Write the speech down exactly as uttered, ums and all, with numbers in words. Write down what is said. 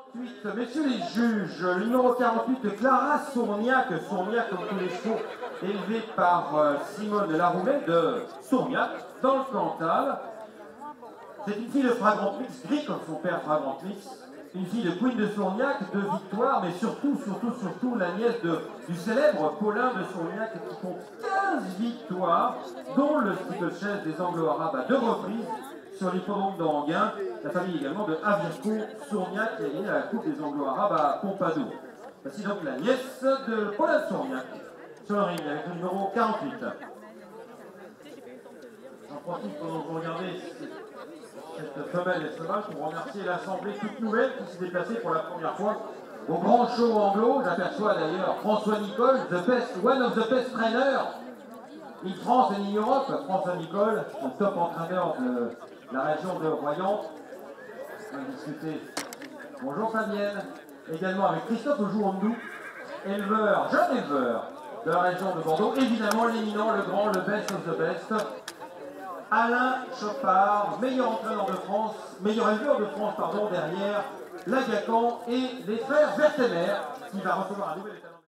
Ensuite, messieurs les juges, le numéro quarante-huit, Clara Sourniac, Sourniac comme tous les chevaux, élevé par euh, Simone Laroumet de Sourniac, dans le Cantal. C'est une fille de Fragrant Mix, gris comme son père Fragrant Mix, une fille de Queen de Sourniac, de Victoire, mais surtout, surtout, surtout la nièce de, du célèbre Paulin de Sourniac qui compte quinze victoires, dont le steeplechase des Anglo-Arabes à deux reprises sur l'hippodrome d'Anguin. La famille également de Avirco Sourniac qui a gagné la Coupe des Anglo-Arabes à Pompadour. Voici donc la nièce de Paulin de Sourniac sur le ring avec le numéro quarante-huit. J'en profite pendant que vous regardez cette femelle et cheval pour remercier l'Assemblée toute nouvelle qui s'est déplacée pour la première fois au grand show anglo. J'aperçois d'ailleurs François Nicole, the best, one of the best trainers in France and in Europe. François Nicole, le top entraîneur de la région de Royan. On va discuter. Bonjour Fabienne. Également avec Christophe Jouandou, éleveur, jeune éleveur de la région de Bordeaux. Évidemment l'éminent, le grand, le best of the best. Alain Chopard, meilleur entraîneur de France, meilleur éleveur de France, pardon, derrière Lagacan et les frères Vertemer, qui va recevoir un nouvel étalon.